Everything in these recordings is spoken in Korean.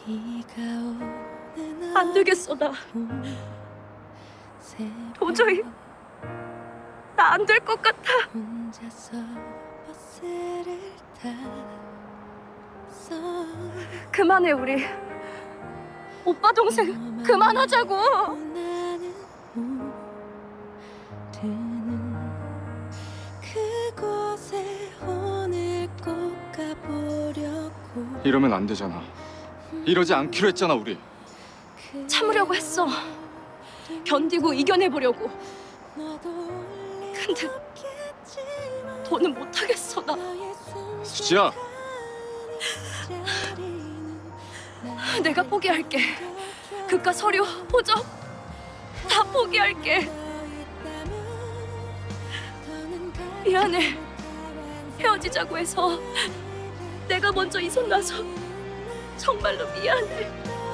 안 되겠어, 나. 도저히 나 안 될 것 같아. 그만해, 우리. 오빠 동생 그만하자고. 이러면 안 되잖아. 이러지 않기로 했잖아, 우리. 참으려고 했어. 견디고 이겨내보려고. 근데 더는 못하겠어, 나. 수지야. 내가 포기할게. 그깟 서류, 호적 다 포기할게. 미안해. 헤어지자고 해서 내가 먼저 이 손 놔서 정말로 미안해.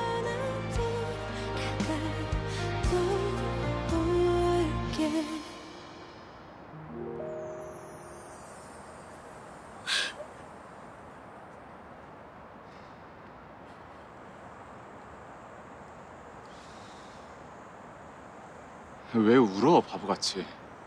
왜 울어, 바보같이.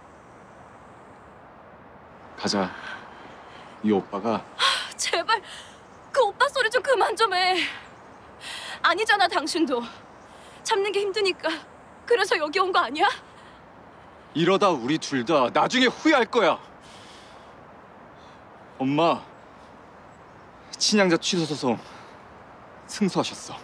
가자. 이 오빠가. 제발 그 오빠 소리 좀 그만 좀 해. 아니잖아, 당신도. 참는 게 힘드니까 그래서 여기 온 거 아니야? 이러다 우리 둘 다 나중에 후회할 거야. 엄마, 친양자 취소 소송 승소하셨어.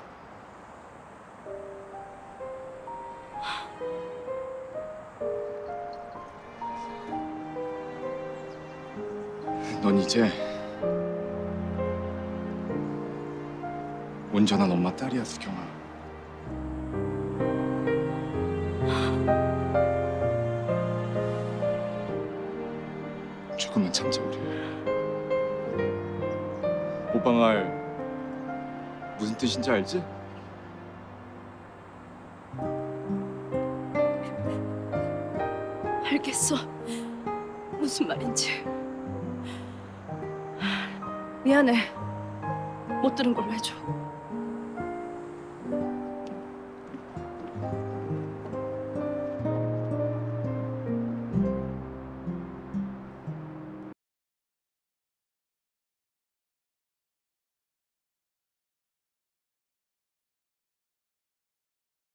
넌 이제 온전한 엄마 딸이야, 수경아. 조금만 참자, 우리. 오빠 말 무슨 뜻인지 알지? 알겠어. 무슨 말인지. 미안해. 못 들은 걸로 해줘.